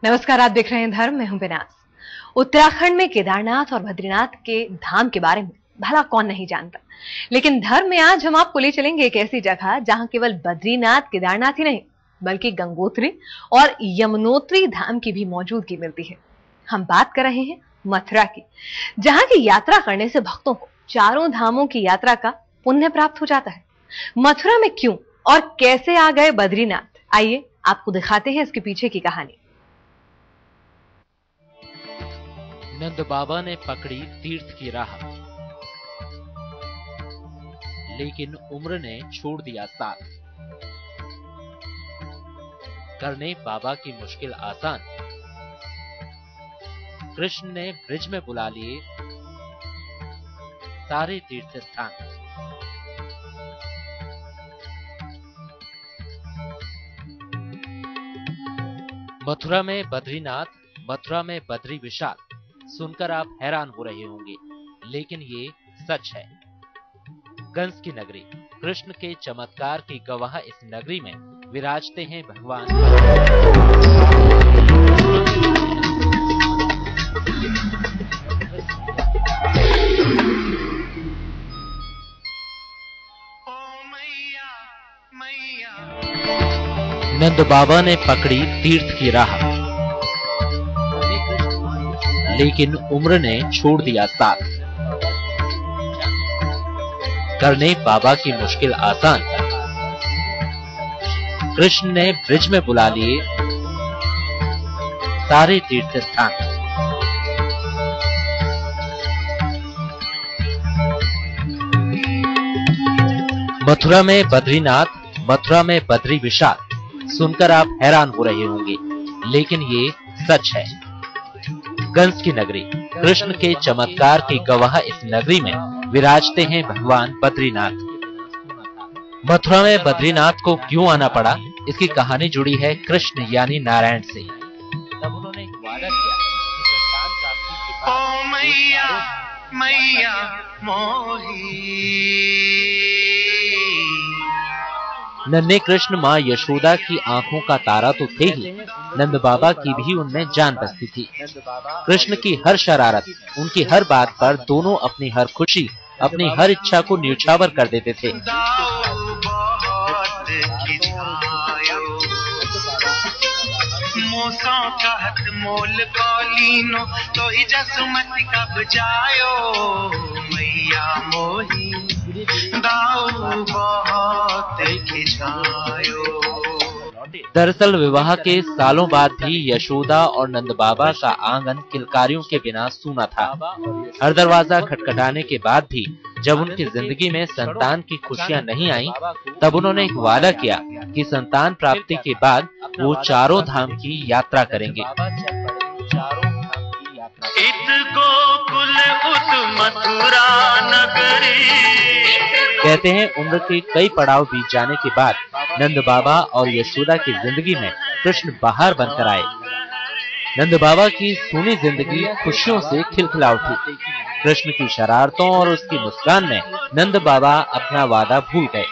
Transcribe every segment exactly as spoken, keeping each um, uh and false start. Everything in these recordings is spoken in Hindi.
नमस्कार, आप देख रहे हैं धर्म, मैं हूं बिनास। उत्तराखंड में केदारनाथ और बद्रीनाथ के धाम के बारे में भला कौन नहीं जानता, लेकिन धर्म में आज हम आपको ले चलेंगे एक ऐसी जगह जहां केवल बद्रीनाथ केदारनाथ ही नहीं बल्कि गंगोत्री और यमुनोत्री धाम की भी मौजूदगी मिलती है। हम बात कर रहे हैं मथुरा की, जहां की यात्रा करने से भक्तों को चारों धामों की यात्रा का पुण्य प्राप्त हो जाता है। मथुरा में क्यों और कैसे आ गए बद्रीनाथ, आइए आपको दिखाते हैं इसके पीछे की कहानी। नंद बाबा ने पकड़ी तीर्थ की राह, लेकिन उम्र ने छोड़ दिया साथ। करने बाबा की मुश्किल आसान, कृष्ण ने ब्रिज में बुला लिए सारे तीर्थ स्थान। मथुरा में बद्रीनाथ, मथुरा में बद्री विशाल, सुनकर आप हैरान हो रहे होंगे, लेकिन ये सच है। कंस की नगरी, कृष्ण के चमत्कार की गवाह इस नगरी में विराजते हैं भगवान। नंद बाबा ने पकड़ी तीर्थ की राह, लेकिन उम्र ने छोड़ दिया साथ। करने बाबा की मुश्किल आसान, कृष्ण ने ब्रिज में बुला लिए सारे तीर्थ स्थान। मथुरा में बद्रीनाथ, मथुरा में बद्री विशाल, सुनकर आप हैरान हो रहे होंगे, लेकिन ये सच है। कंस की नगरी, कृष्ण के चमत्कार की गवाह इस नगरी में विराजते हैं भगवान बद्रीनाथ। मथुरा में बद्रीनाथ को क्यों आना पड़ा, इसकी कहानी जुड़ी है कृष्ण यानी नारायण से। तब उन्होंने एक वादा किया कि संतान प्राप्ति के बाद ओ मैया मैया मोही। नन्हे कृष्ण माँ यशोदा की आंखों का तारा तो थे ही, नंद बाबा की भी उनमें जान बसती थी। कृष्ण की हर शरारत, उनकी हर बात पर दोनों अपनी हर खुशी, अपनी हर इच्छा को न्यौछावर कर देते थे। मोल कौलीनो तो ही जसमत कब जायो मैया मोही दाऊ बहुत खिंचायो। दरअसल विवाह के सालों बाद भी यशोदा और नंद बाबा का आंगन किलकारियों के बिना सूना था। हर दरवाजा खटखटाने के बाद भी जब उनकी जिंदगी में संतान की खुशियां नहीं आई, तब उन्होंने एक वादा किया कि संतान प्राप्ति के बाद वो चारों धाम की यात्रा करेंगे। कहते हैं उम्र के कई पड़ाव बीत जाने के बाद नंद बाबा और यशोदा की जिंदगी में कृष्ण बाहर बनकर आए। नंद बाबा की सूनी जिंदगी खुशियों से खिलखिला उठी। कृष्ण की शरारतों और उसकी मुस्कान में नंद बाबा अपना वादा भूल गए।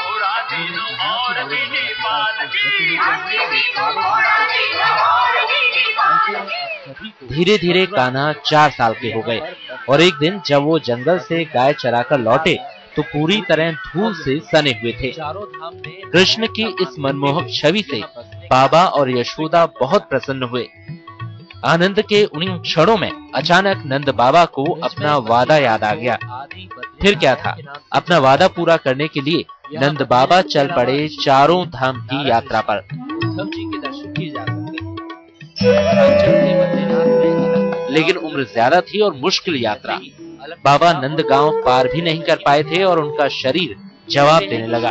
धीरे धीरे कान्हा चार साल के हो गए और एक दिन जब वो जंगल से गाय चराकर लौटे तो पूरी तरह धूल से सने हुए थे। कृष्ण की इस मनमोहक छवि से बाबा और यशोदा बहुत प्रसन्न हुए। आनंद के उन क्षणों में अचानक नंद बाबा को अपना वादा याद आ गया। फिर क्या था, अपना वादा पूरा करने के लिए नंद बाबा चल पड़े चारों धाम की यात्रा पर। लेकिन उम्र ज्यादा थी और मुश्किल यात्रा। बाबा नंद गांव पार भी नहीं कर पाए थे और उनका शरीर जवाब देने लगा।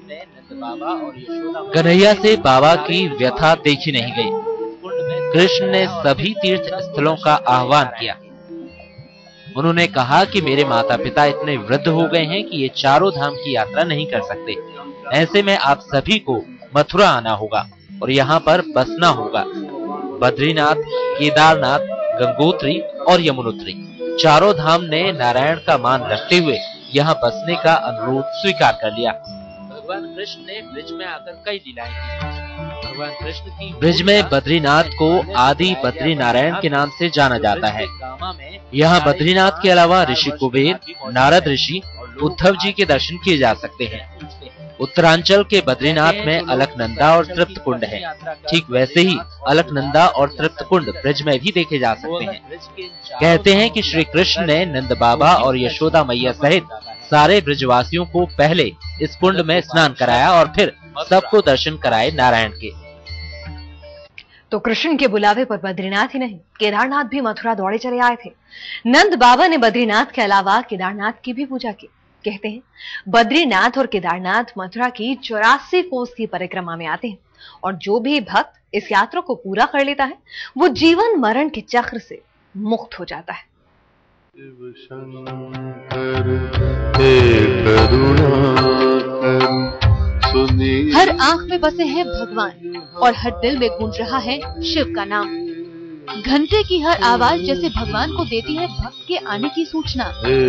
कन्हैया से बाबा की व्यथा देखी नहीं गई। कृष्ण ने सभी तीर्थ स्थलों का आह्वान किया। उन्होंने कहा कि मेरे माता पिता इतने वृद्ध हो गए हैं कि ये चारों धाम की यात्रा नहीं कर सकते। ऐसे में आप सभी को मथुरा आना होगा और यहाँ पर बसना होगा। बद्रीनाथ, केदारनाथ, गंगोत्री और यमुनोत्री चारों धाम ने नारायण का मान रखते हुए यहाँ बसने का अनुरोध स्वीकार कर लिया। भगवान कृष्ण ने ब्रिज में आकर कई लीलाएं की। भगवान कृष्ण की ब्रज में बद्रीनाथ को आदि बद्री नारायण के नाम से जाना जाता है। यहाँ बद्रीनाथ के अलावा ऋषि कुबेर, नारद ऋषि, उद्धव जी के दर्शन किए जा सकते हैं। उत्तरांचल के बद्रीनाथ में अलकनंदा और तृप्त कुंड है। ठीक वैसे ही अलकनंदा और तृप्त कुंड ब्रज में भी देखे जा सकते हैं। कहते हैं कि श्री कृष्ण ने नंद बाबा और यशोदा मैया सहित सारे ब्रजवासियों को पहले इस कुंड में स्नान कराया और फिर सबको दर्शन कराए नारायण के। तो कृष्ण के बुलावे पर बद्रीनाथ ही नहीं, केदारनाथ भी मथुरा दौड़े चले आए थे। नंद बाबा ने बद्रीनाथ के अलावा केदारनाथ की भी पूजा की। कहते हैं बद्रीनाथ और केदारनाथ मथुरा की चौरासी कोस की परिक्रमा में आते हैं और जो भी भक्त इस यात्रा को पूरा कर लेता है वो जीवन मरण के चक्र से मुक्त हो जाता है। शिव शंकर हे करुणाकर सुनी। हर आंख में बसे हैं भगवान और हर दिल में गूंज रहा है शिव का नाम। घंटे की हर आवाज जैसे भगवान को देती है भक्त के आने की सूचना।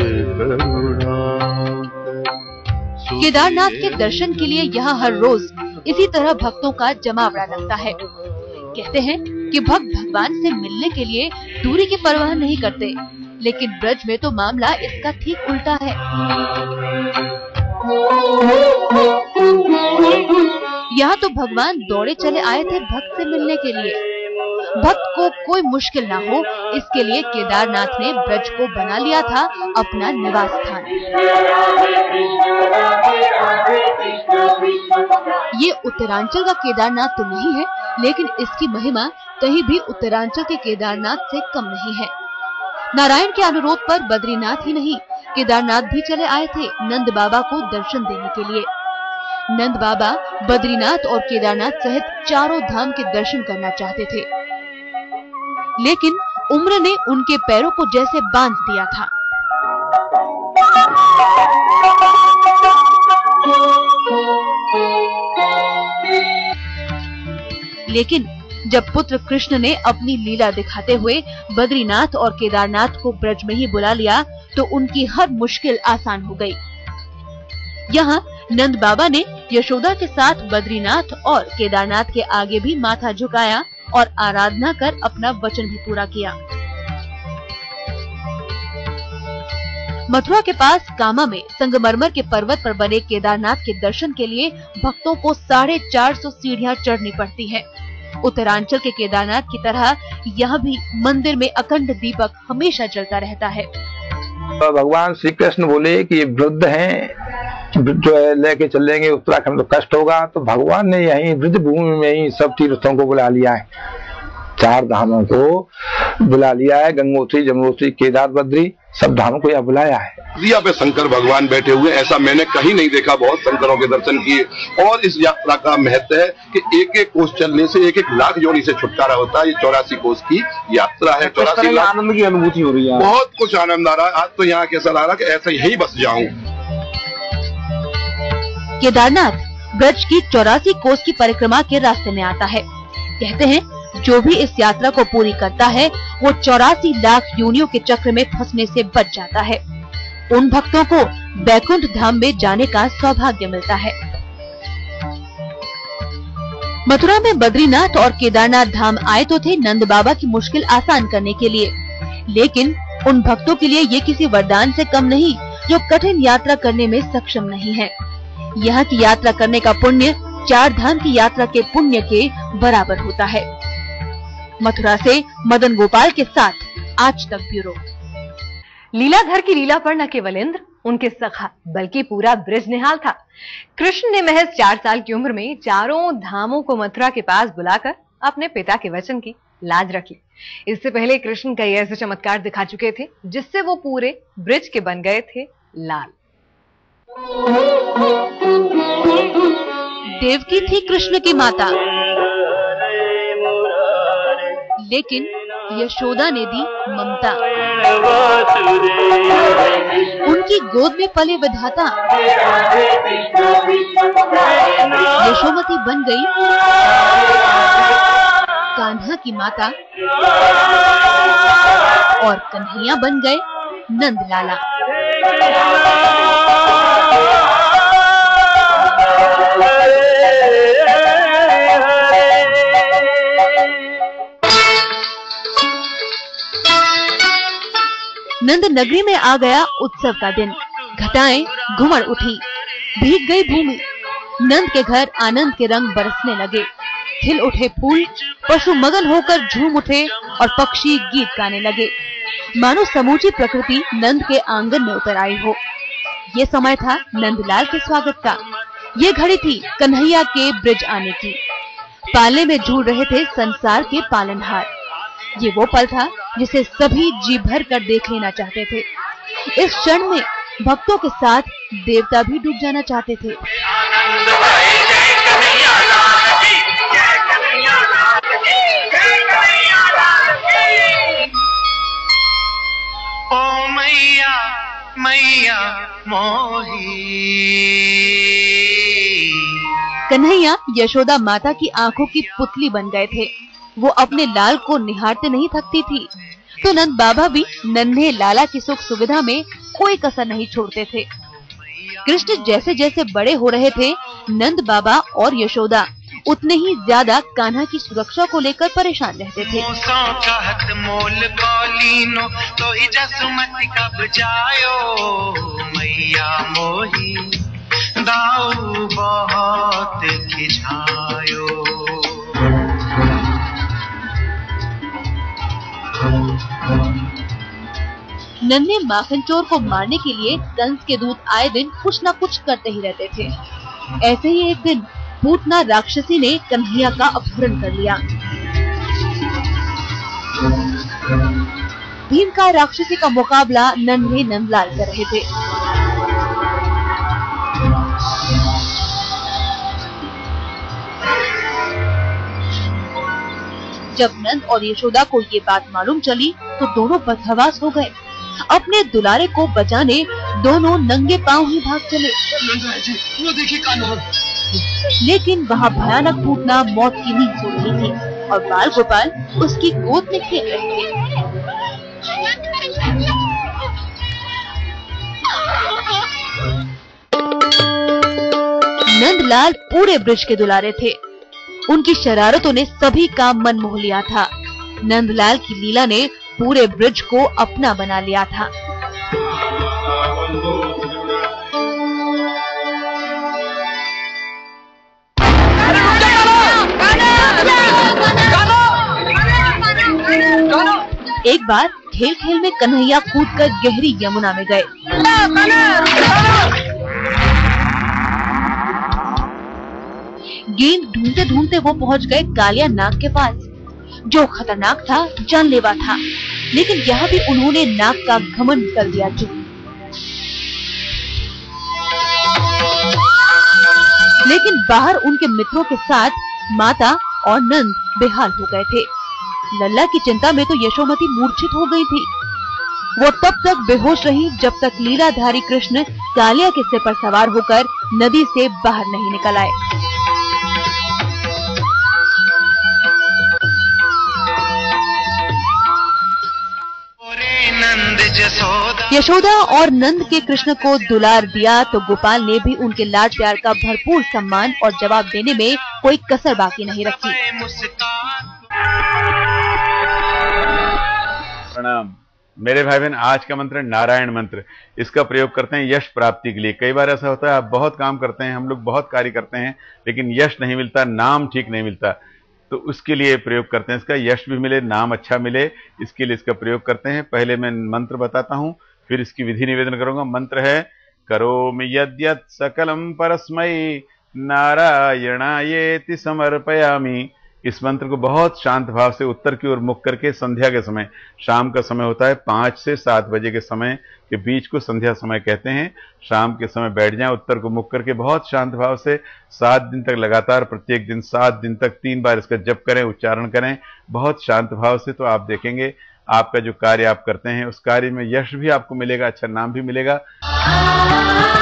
केदारनाथ के दर्शन के लिए यहाँ हर रोज इसी तरह भक्तों का जमावड़ा लगता है। कहते हैं कि भक्त भगवान से मिलने के लिए दूरी की परवाह नहीं करते, लेकिन ब्रज में तो मामला इसका ठीक उल्टा है। यहाँ तो भगवान दौड़े चले आए थे भक्त से मिलने के लिए। भक्त को कोई मुश्किल ना हो इसके लिए केदारनाथ ने ब्रज को बना लिया था अपना निवास स्थान। ये उत्तरांचल का केदारनाथ तो नहीं है, लेकिन इसकी महिमा कहीं भी उत्तरांचल के केदारनाथ से कम नहीं है। नारायण के अनुरोध पर बद्रीनाथ ही नहीं, केदारनाथ भी चले आए थे नंद बाबा को दर्शन देने के लिए। नंद बाबा बद्रीनाथ और केदारनाथ सहित चारों धाम के दर्शन करना चाहते थे, लेकिन उम्र ने उनके पैरों को जैसे बांध दिया था। लेकिन जब पुत्र कृष्ण ने अपनी लीला दिखाते हुए बद्रीनाथ और केदारनाथ को ब्रज में ही बुला लिया तो उनकी हर मुश्किल आसान हो गई। यहाँ नंद बाबा ने यशोदा के साथ बद्रीनाथ और केदारनाथ के आगे भी माथा झुकाया और आराधना कर अपना वचन भी पूरा किया। मथुरा के पास कामा में संगमरमर के पर्वत पर बने केदारनाथ के दर्शन के लिए भक्तों को साढ़े चार सौ सीढ़ियां चढ़नी पड़ती हैं। उत्तरांचल के केदारनाथ की तरह यहाँ भी मंदिर में अखंड दीपक हमेशा जलता रहता है। तो भगवान श्री कृष्ण बोले कि ये वृद्ध हैं, जो है लेके चलेंगे उत्तराखंड तो कष्ट होगा, तो भगवान ने यहीं ब्रज भूमि में ही सब तीर्थों को बुला लिया है, चार धामों को बुला लिया है। गंगोत्री, जमुनोत्री, केदार, बद्री सब धामों को यहाँ बुलाया है। यहाँ पे शंकर भगवान बैठे हुए, ऐसा मैंने कहीं नहीं देखा। बहुत शंकरों के दर्शन किए और इस यात्रा का महत्व है कि एक एक कोस चलने से एक एक लाख योनि से छुटकारा होता है। ये चौरासी कोस की यात्रा है। चौरासी लाख आनंद की अनुभूति हो रही है, बहुत कुछ आनंद आ रहा है। आज तो यहाँ कैसा लग रहा है कि ऐसा यही बस जाऊं। केदारनाथ ब्रज की चौरासी कोस की परिक्रमा के रास्ते में आता है। कहते हैं जो भी इस यात्रा को पूरी करता है वो चौरासी लाख योनियों के चक्र में फंसने से बच जाता है। उन भक्तों को बैकुंठ धाम में जाने का सौभाग्य मिलता है। मथुरा में बद्रीनाथ और केदारनाथ धाम आए तो थे नंद बाबा की मुश्किल आसान करने के लिए, लेकिन उन भक्तों के लिए ये किसी वरदान से कम नहीं जो कठिन यात्रा करने में सक्षम नहीं है। यहाँ की यात्रा करने का पुण्य चार धाम की यात्रा के पुण्य के बराबर होता है। मथुरा से मदन गोपाल के साथ आज तक ब्यूरो। लीलाधर की लीला पर न केवल इंद्र, उनके सखा बल्कि पूरा ब्रज निहाल था। कृष्ण ने महज चार साल की उम्र में चारों धामों को मथुरा के पास बुलाकर अपने पिता के वचन की लाज रख ली। इससे पहले कृष्ण कई ऐसे चमत्कार दिखा चुके थे जिससे वो पूरे ब्रज के बन गए थे लाल। देवकी थी कृष्ण की माता, लेकिन यशोदा ने दी ममता। उनकी गोद में पले विधाता यशोमती बन गई कान्हा की माता और कन्हैया बन गए नंद लाला। नंद नगरी में आ गया उत्सव का दिन। घटाएं घुमड़ उठी, भीग गई भूमि। नंद के घर आनंद के रंग बरसने लगे। खिल उठे फूल, पशु मगन होकर झूम उठे और पक्षी गीत गाने लगे, मानो समूची प्रकृति नंद के आंगन में उतर आई हो। ये समय था नंदलाल के स्वागत का। ये घड़ी थी कन्हैया के ब्रिज आने की। पाले में झूल रहे थे संसार के पालनहार। ये वो पल था जिसे सभी जी भर कर देख लेना चाहते थे। इस क्षण में भक्तों के साथ देवता भी डूब जाना चाहते थे। ओ मैया मैया मोही। कन्हैया यशोदा माता की आंखों की पुतली बन गए थे। वो अपने लाल को निहारते नहीं थकती थी, तो नंद बाबा भी नन्हे लाला की सुख सुविधा में कोई कसर नहीं छोड़ते थे। कृष्ण जैसे जैसे बड़े हो रहे थे, नंद बाबा और यशोदा उतने ही ज्यादा कान्हा की सुरक्षा को लेकर परेशान रहते थे। मोल कौलीनो तो ही जसमत कब जायो मैया मोही दाऊ बहुत खिझायो। नन्हे माखन चोर को मारने के लिए कंस के दूत आए दिन कुछ न कुछ करते ही रहते थे। ऐसे ही एक दिन पूतना राक्षसी ने कन्हैया का अपहरण कर लिया। भीम का राक्षसी का मुकाबला नन्हे नंदलाल कर रहे थे। जब नंद और यशोदा को ये बात मालूम चली तो दोनों बदहवास हो गए। अपने दुलारे को बचाने दोनों नंगे पांव ही भाग चले। वो देखिए कान्हा। लेकिन वहाँ भयानक पूतना मौत की नींद सो रही थी और बाल गोपाल उसकी गोद में खेल रहे थे। नंदलाल पूरे ब्रिज के दुलारे थे। उनकी शरारतों ने सभी का मन मोह लिया था। नंदलाल की लीला ने पूरे ब्रिज को अपना बना लिया था। एक बार खेल खेल में कन्हैया कूदकर गहरी यमुना में गए। गेंद ढूंढते ढूंढते वो पहुंच गए कालिया नाग के पास, जो खतरनाक था, जानलेवा था। लेकिन यहाँ भी उन्होंने नाग का घमंड कर दिया चुप। लेकिन बाहर उनके मित्रों के साथ माता और नंद बेहाल हो गए थे। लल्ला की चिंता में तो यशोमती मूर्छित हो गई थी। वो तब तक बेहोश रही जब तक लीलाधारी कृष्ण कालिया के सिर पर सवार होकर नदी से बाहर नहीं निकल आए। यशोदा और नंद के कृष्ण को दुलार दिया तो गोपाल ने भी उनके लाड प्यार का भरपूर सम्मान और जवाब देने में कोई कसर बाकी नहीं रखी। प्रणाम मेरे भाई बहन। आज का मंत्र नारायण मंत्र। इसका प्रयोग करते हैं यश प्राप्ति के लिए। कई बार ऐसा होता है आप बहुत काम करते हैं, हम लोग बहुत कार्य करते हैं, लेकिन यश नहीं मिलता, नाम ठीक नहीं मिलता, तो उसके लिए प्रयोग करते हैं। इसका यश भी मिले, नाम अच्छा मिले, इसके लिए इसका प्रयोग करते हैं। पहले मैं मंत्र बताता हूं, फिर इसकी विधि निवेदन करूंगा। मंत्र है करोमि यद्यत् सकलम परस्मै नारायणायेति समर्पयामि। इस मंत्र को बहुत शांत भाव से उत्तर की ओर मुख करके संध्या के समय, शाम का समय होता है पांच से सात बजे के समय के बीच को संध्या समय कहते हैं, शाम के समय बैठ जाएं उत्तर को मुख करके बहुत शांत भाव से सात दिन तक लगातार, प्रत्येक दिन सात दिन तक तीन बार इसका जप करें, उच्चारण करें बहुत शांत भाव से। तो आप देखेंगे आपका जो कार्य आप करते हैं उस कार्य में यश भी आपको मिलेगा, अच्छा नाम भी मिलेगा।